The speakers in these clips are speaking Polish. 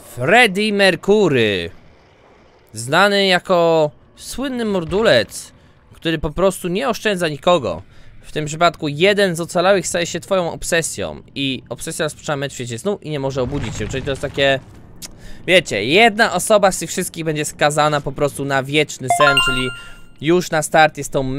Freddie Mercury, znany jako słynny mordulec, który po prostu nie oszczędza nikogo. W tym przypadku jeden z ocalałych staje się twoją obsesją i obsesja rozpoczyna mecz w świecie snu i nie może obudzić się, czyli to jest takie... Wiecie, jedna osoba z tych wszystkich będzie skazana po prostu na wieczny sen, czyli już na start jest to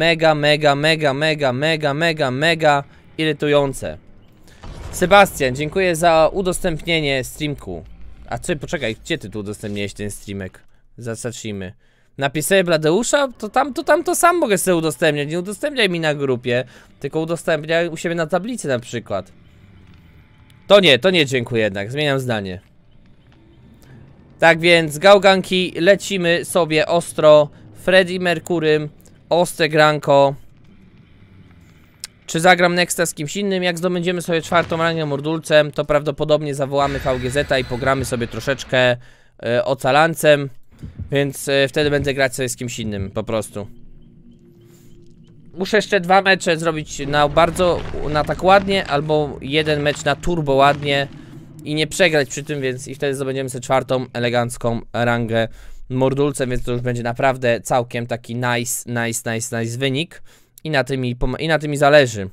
mega irytujące. Sebastian, dziękuję za udostępnienie streamku. A co, poczekaj, gdzie ty tu udostępniłeś ten streamek? Zacznijmy. Napisałem Bladeusza? To tam to sam mogę sobie udostępniać. Nie udostępniaj mi na grupie, tylko udostępniaj u siebie na tablicy na przykład. To nie dziękuję jednak, zmieniam zdanie. Tak więc, gałganki, lecimy sobie ostro. Freddie Mercurym, ostre granko. Czy zagram Nexta z kimś innym? Jak zdobędziemy sobie 4. rangę mordulcem, to prawdopodobnie zawołamy VGZ i pogramy sobie troszeczkę ocalancem. Więc wtedy będę grać sobie z kimś innym, po prostu. Muszę jeszcze 2 mecze zrobić na tak ładnie, albo jeden mecz na turbo ładnie i nie przegrać przy tym, więc i wtedy zdobędziemy sobie 4. elegancką rangę mordulcem, więc to już będzie naprawdę całkiem taki nice wynik. I na tym mi zależy.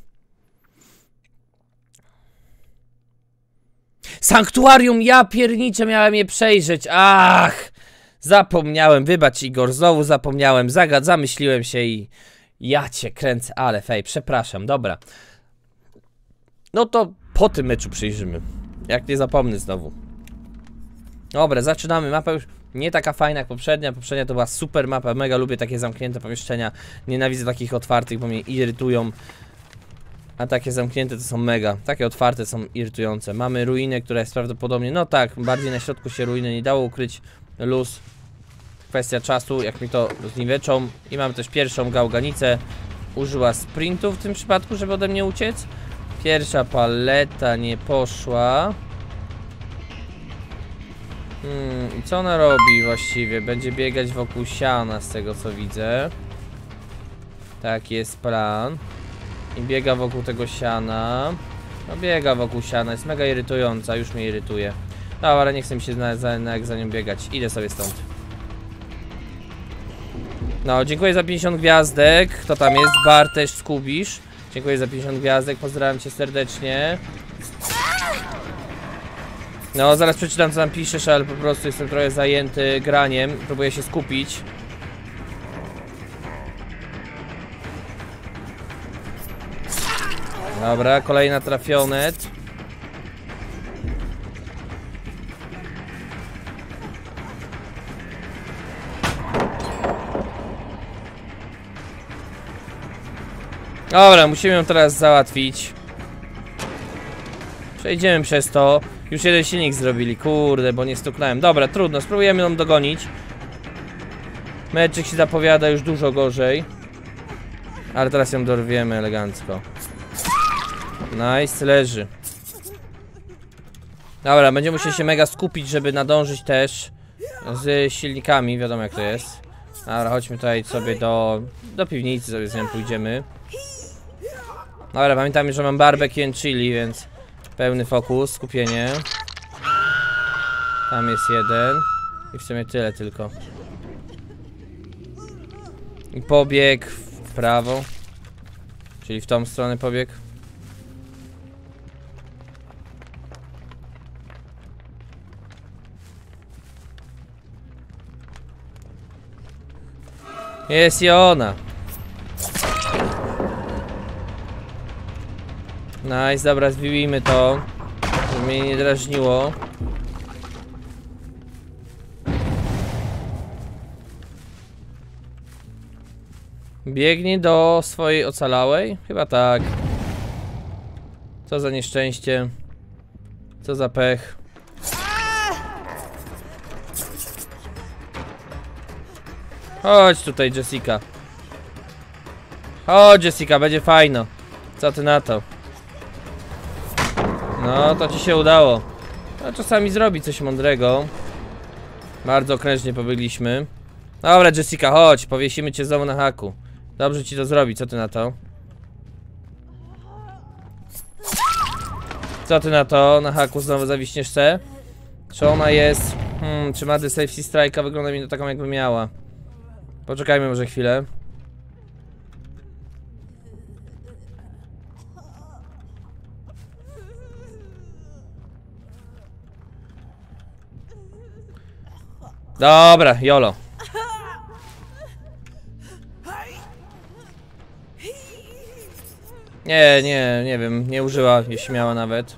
Sanktuarium, ja pierniczę, miałem je przejrzeć. Ach! Zapomniałem, wybacz Igor, znowu zapomniałem, zamyśliłem się i... Ja cię kręcę, ale fej, przepraszam, dobra. No to po tym meczu przyjrzymy. Jak nie zapomnę znowu. Dobra, zaczynamy, mapa już nie taka fajna jak poprzednia. Poprzednia to była super mapa, mega lubię takie zamknięte pomieszczenia. Nienawidzę takich otwartych, bo mnie irytują. A takie zamknięte to są mega. Takie otwarte są irytujące. Mamy ruinę, która jest prawdopodobnie... No tak, bardziej na środku się ruiny nie dało ukryć. Luz. Kwestia czasu, jak mi to zniweczą. I mamy też pierwszą gałganicę. Użyła sprintu w tym przypadku, żeby ode mnie uciec. Pierwsza paleta nie poszła. I co ona robi właściwie? Będzie biegać wokół siana, z tego co widzę. Tak jest plan. I biega wokół tego siana. No biega wokół siana, jest mega irytująca, już mnie irytuje. No ale nie chcę mi się za nią biegać. Idę sobie stąd. No, dziękuję za 50 gwiazdek. Kto tam jest? Bartosz Skubisz. Dziękuję za 50 gwiazdek, pozdrawiam cię serdecznie. No, zaraz przeczytam co tam piszesz, ale po prostu jestem trochę zajęty graniem. Próbuję się skupić. Dobra, kolejna trafionet. Dobra, musimy ją teraz załatwić. Przejdziemy przez to. Już jeden silnik zrobili, kurde, bo nie stuknąłem. Dobra, trudno, spróbujemy ją dogonić. Meczyk się zapowiada już dużo gorzej. Ale teraz ją dorwiemy elegancko. Nice, leży. Dobra, będziemy musieli się mega skupić, żeby nadążyć też z silnikami, wiadomo jak to jest. Dobra, chodźmy tutaj sobie do piwnicy, sobie z nią pójdziemy. Dobra, pamiętam, że mam barbecue and chili, więc pełny fokus, skupienie. Tam jest jeden. I w sumie tyle tylko. I pobieg w prawo. Czyli w tą stronę pobieg. Jest i ona. Nice, dobra, zwijmy to, żeby mnie nie drażniło. Biegnie do swojej ocalałej? Chyba tak. Co za nieszczęście. Co za pech. Chodź tutaj, Jessica. Chodź, Jessica, będzie fajno. Co ty na to? No, to ci się udało. A czasami zrobi coś mądrego. Bardzo okrężnie pobiegliśmy. Dobra, Jessica, chodź, powiesimy cię znowu na haku. Dobrze ci to zrobi, co ty na to? Co ty na to? Na haku znowu zawiśniesz se? Czy ona jest Czy ma Safety Strike'a? Wygląda mi to taką jakby miała. Poczekajmy może chwilę. Dobra, jolo. Nie wiem, nie użyła, jeśli miała nawet.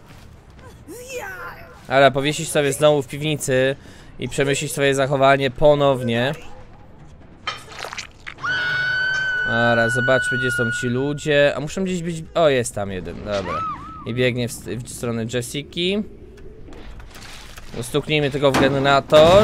Ale powiesić sobie znowu w piwnicy i przemyśleć swoje zachowanie ponownie. Dobra, zobaczmy, gdzie są ci ludzie. A muszą gdzieś być... O, jest tam jeden, dobra. I biegnie w stronę Jessiki. Ustuknijmy tego w generator.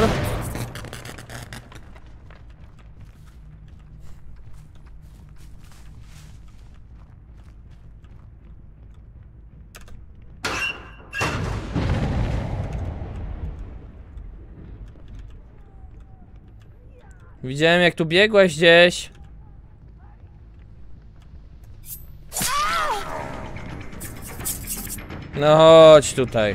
Widziałem, jak tu biegłaś gdzieś. No chodź tutaj.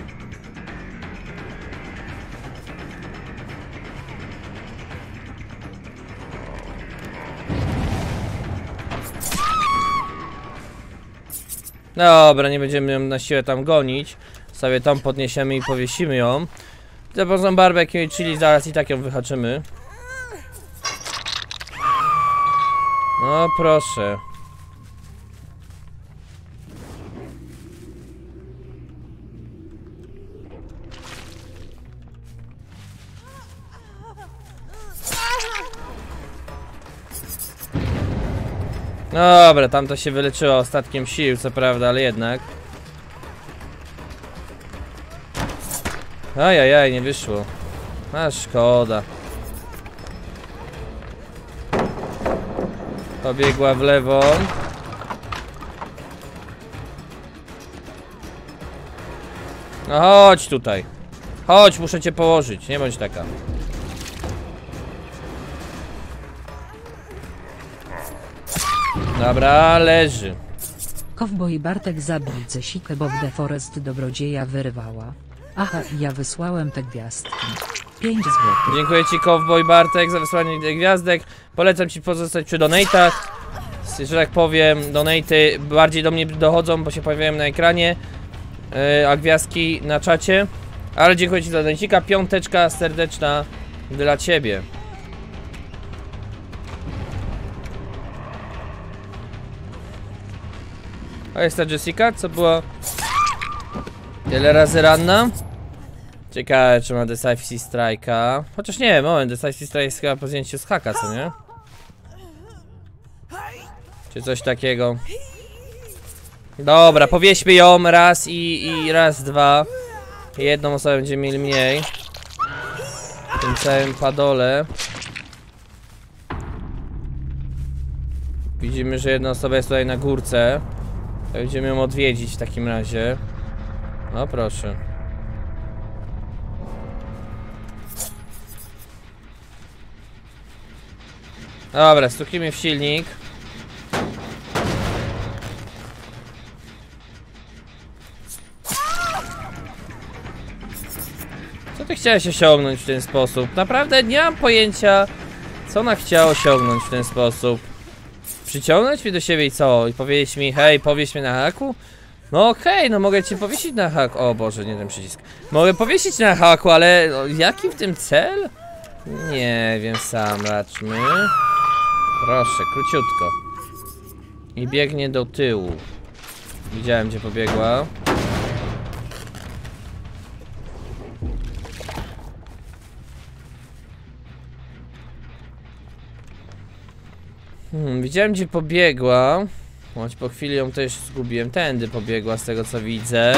Dobra, nie będziemy ją na siłę tam gonić. Sobie tam podniesiemy i powiesimy ją. Zapraszam barbecue i chili, zaraz i tak ją wyhaczymy. No proszę. Dobra, tam to się wyleczyło ostatkiem sił, co prawda, ale jednak. Ajajaj, nie wyszło. A szkoda. Pobiegła w lewo. No chodź tutaj. Chodź, muszę cię położyć, nie bądź taka. Dobra, leży. Kowboj Bartek zabił Cesikę, bo w The Forest dobrodzieja wyrwała. Aha, ja wysłałem te gwiazdki. 5 zł. Dziękuję ci, Kowboj Bartek, za wysłanie gwiazdek. Polecam ci pozostać przy donate'ach. Że tak powiem, donate'y bardziej do mnie dochodzą, bo się pojawiają na ekranie, a gwiazdki na czacie. Ale dziękuję ci za donate'ika. 5 serdeczna dla ciebie. A jest ta Jessica, co była tyle razy ranna. Ciekawe, czy ma Decisive Strike'a. Chociaż nie, moment, Decisive Strike jest chyba po zdjęciu z haka, co nie? Czy coś takiego. Dobra, powieśmy ją raz i raz, dwa. Jedną osobę będziemy mieli mniej. W tym całym padole. Widzimy, że jedna osoba jest tutaj na górce. Będziemy ją odwiedzić w takim razie. No proszę. Dobra, stuknijmy w silnik. Co ty chciałeś osiągnąć w ten sposób? Naprawdę nie mam pojęcia, co ona chciała osiągnąć w ten sposób. Przyciągnąć mnie do siebie i co? I powiedzieć mi, hej, powieś mnie na haku? No okej, no mogę cię powiesić na haku. O Boże, nie ten przycisk. Mogę powiesić na haku, ale no, jaki w tym cel? Nie wiem, sam raczmy. Proszę, króciutko. I biegnie do tyłu. Widziałem, gdzie pobiegła. Widziałem, gdzie pobiegła. Choć po chwili ją też zgubiłem. Tędy pobiegła, z tego co widzę.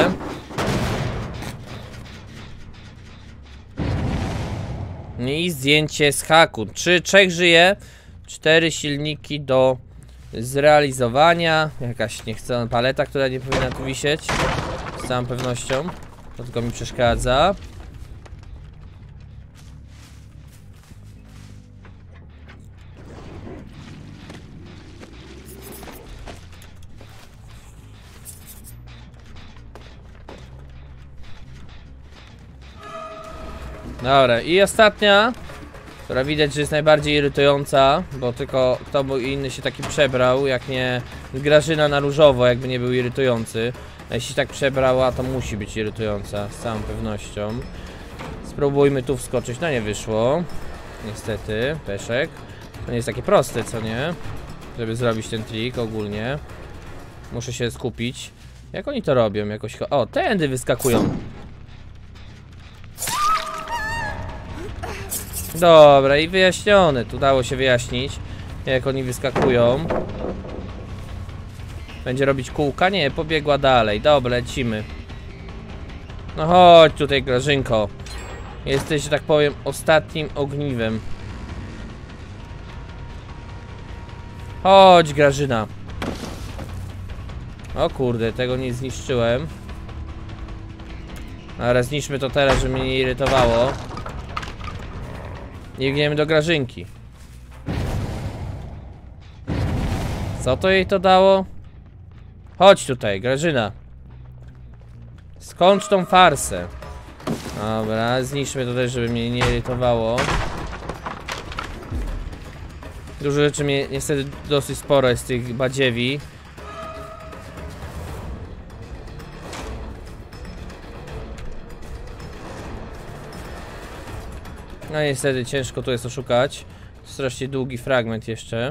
I zdjęcie z haku. 3 żyje. 4 silniki do zrealizowania. Jakaś niechcona paleta, która nie powinna tu wisieć. Z całą pewnością. To tylko mi przeszkadza. Dobra, i ostatnia, która widać, że jest najbardziej irytująca, bo tylko kto był inny się taki przebrał, jak nie Grażyna na różowo, jakby nie był irytujący. A jeśli tak przebrała, to musi być irytująca, z całą pewnością. Spróbujmy tu wskoczyć, no nie wyszło. Niestety, peszek. To nie jest takie proste, co nie? Żeby zrobić ten trik ogólnie. Muszę się skupić. Jak oni to robią? Jakoś... O, tędy wyskakują. Dobra, i wyjaśnione. Tu dało się wyjaśnić, jak oni wyskakują. Będzie robić kółka? Nie, pobiegła dalej. Dobra, lecimy. No chodź tutaj, Grażynko. Jesteś, że tak powiem, ostatnim ogniwem. Chodź, Grażyna. O kurde, tego nie zniszczyłem. Ale zniszczmy to teraz, żeby mnie nie irytowało. I biegniemy do Grażynki. Co to jej to dało? Chodź tutaj, Grażyna. Skończ tą farsę. Dobra, zniszczmy to też, żeby mnie nie irytowało. Dużo rzeczy mnie niestety dosyć sporo jest tych badziewi. No niestety ciężko tu jest oszukać. Strasznie długi fragment jeszcze.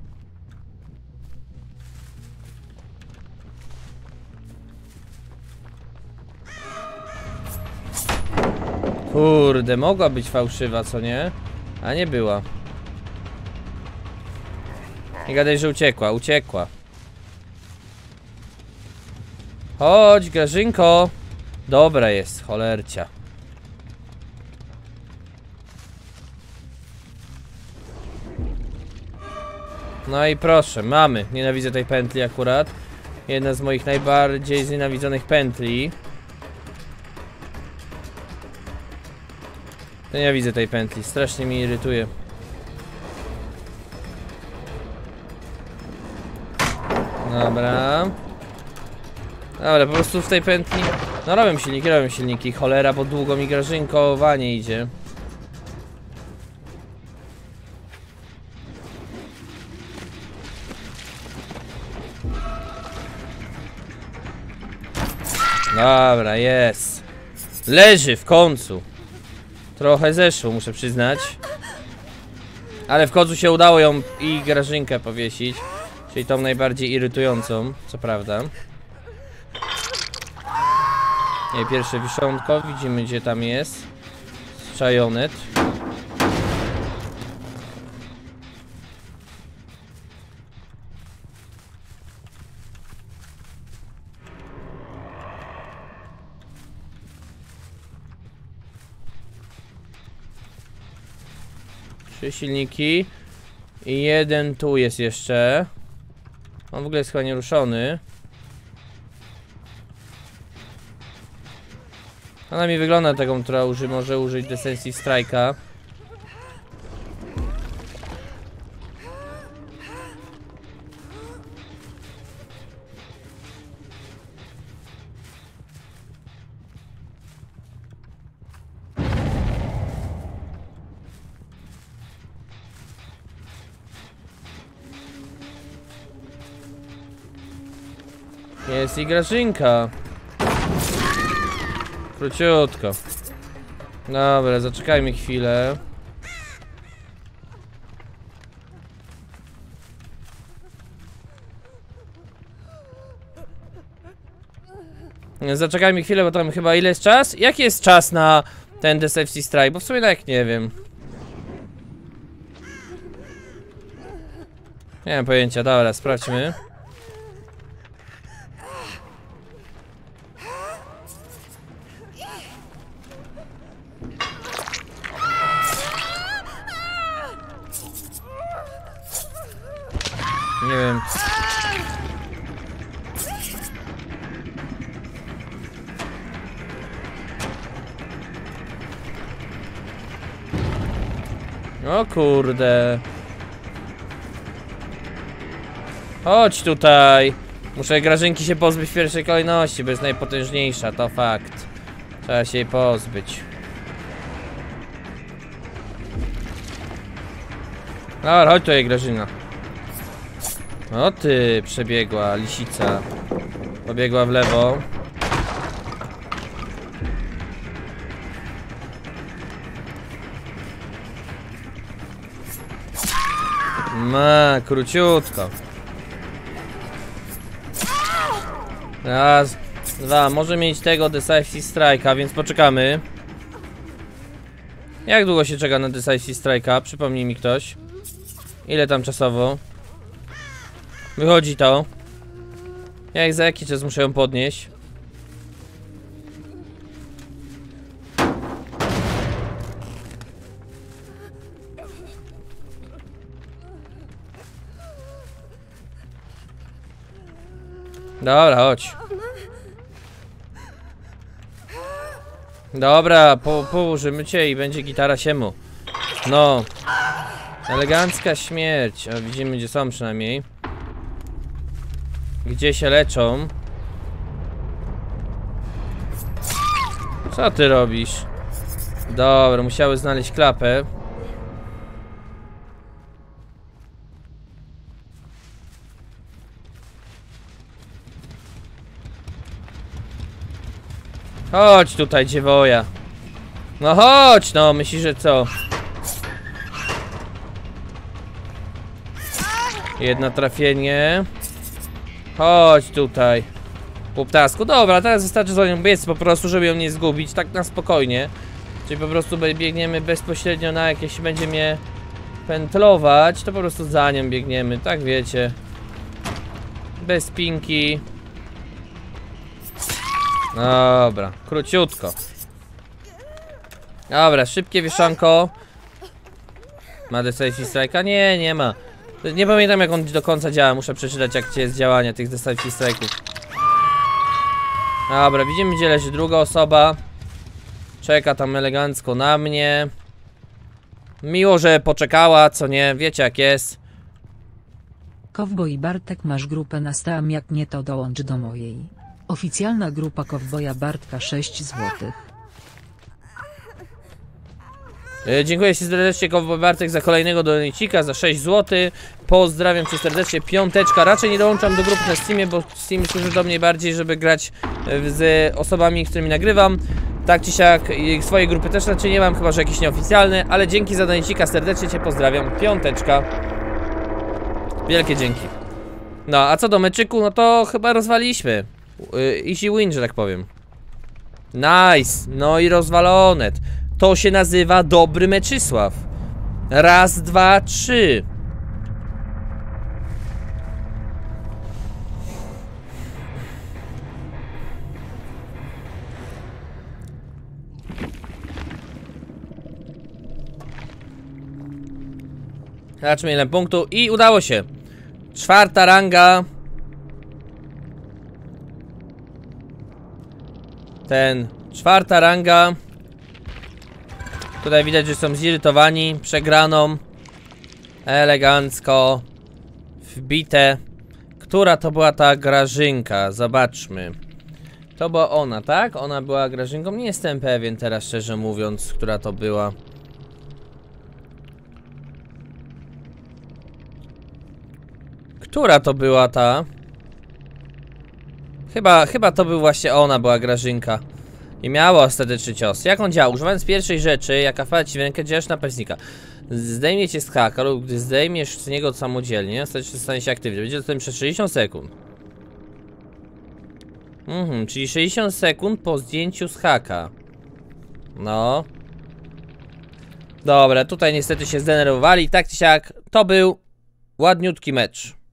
Kurde, mogła być fałszywa, co nie? A nie była. Nie gadaj, że uciekła, uciekła. Chodź, Grażynko. Dobra jest, cholercia. No i proszę, mamy. Nienawidzę tej pętli akurat. Jedna z moich najbardziej znienawidzonych pętli. Ja widzę tej pętli, strasznie mi irytuje. Dobra. Dobra, po prostu w tej pętli... No robię silniki, cholera, bo długo mi Grażynkowanie idzie. Dobra, jest. Leży w końcu. Trochę zeszło, muszę przyznać. Ale w końcu się udało ją i Grażynkę powiesić. Czyli tą najbardziej irytującą, co prawda. I pierwsze wiszonko, widzimy gdzie tam jest. Czajonet. Trzy silniki. I jeden tu jest jeszcze. On w ogóle jest chyba nieruszony. Ona mi wygląda na taką, która może użyć Defensive Strike'a. Jest i Grażynka. Króciutko. Dobra, zaczekajmy chwilę. Zaczekajmy chwilę, bo tam chyba ile jest czas? Jaki jest czas na ten Deceptive Strike? Bo w sumie tak nie wiem. Nie mam pojęcia, dobra, sprawdźmy. Nie wiem. O kurde. Chodź tutaj. Muszę Grażynki się pozbyć w pierwszej kolejności, bo jest najpotężniejsza, to fakt. Trzeba się jej pozbyć. Dobra, chodź tutaj, Grażyna. O ty, przebiegła lisica. Pobiegła w lewo. Ma, króciutko. Raz, dwa, może mieć tego Decisive Strike'a, więc poczekamy. Jak długo się czeka na Decisive Strike'a? Przypomnij mi ktoś. Ile tam czasowo? Wychodzi to. Jak za jaki czas muszę ją podnieść? Dobra, chodź. Dobra, położymy cię i będzie gitara siemu. No. Elegancka śmierć. A widzimy, gdzie są przynajmniej. Gdzie się leczą. Co ty robisz? Dobra, musiały znaleźć klapę. Chodź tutaj, dziewoja. No chodź, no, myślisz, że co? Jedno trafienie. Chodź tutaj. Po ptasku. Dobra, teraz wystarczy za nią biec po prostu, żeby ją nie zgubić, tak na spokojnie. Czyli po prostu biegniemy bezpośrednio na jakieś, będzie mnie pętlować, to po prostu za nią biegniemy, tak wiecie. Bez pinki. Dobra, króciutko. Dobra, szybkie wieszanko. Ma Decisive Strike'a? Nie, nie ma. Nie pamiętam, jak on do końca działa, muszę przeczytać, jak jest działanie tych Decisive Strike'ów. Dobra, widzimy, gdzie leży druga osoba. Czeka tam elegancko na mnie. Miło, że poczekała, co nie, wiecie jak jest. Kowboj Bartek, masz grupę na Steam, jak nie to dołącz do mojej. Oficjalna grupa Kowboja Bartka 6 zł. Dziękuję ci serdecznie, Kowboj Bartek, za kolejnego donicika, za 6 zł. Pozdrawiam cię serdecznie, piąteczka. Raczej nie dołączam do grupy na Steamie, bo Steam służy do mnie bardziej, żeby grać z osobami, z którymi nagrywam. Tak czy siak, swojej grupy też raczej nie mam, chyba że jakieś nieoficjalne. Ale dzięki za donicika, serdecznie cię pozdrawiam, piąteczka. Wielkie dzięki. No, a co do meczyku, no to chyba rozwaliliśmy. Easy win, że tak powiem. Nice, no i rozwalone. To się nazywa dobry Meczysław. Raz, dwa, trzy. Zobaczmy, ile punktu i udało się. 4. ranga. Ten 4. ranga. Tutaj widać, że są zirytowani przegraną. Elegancko wbite. Która to była ta Grażynka? Zobaczmy. To była ona, tak? Ona była Grażynką? Nie jestem pewien teraz, szczerze mówiąc, która to była. Która to była ta? Chyba to był właśnie ona, była Grażynka. I miała ostateczny cios. Jak on działa? Używając pierwszej rzeczy, jaka wpada ci w rękę, działasz na napastnika. Zdejmie cię z haka lub gdy zdejmiesz z niego samodzielnie, ostatecznie stanie się aktywny. Będzie to przez 60 sekund. Czyli 60 sekund po zdjęciu z haka. No. Dobra, tutaj niestety się zdenerwowali. Tak czy siak, to był ładniutki mecz.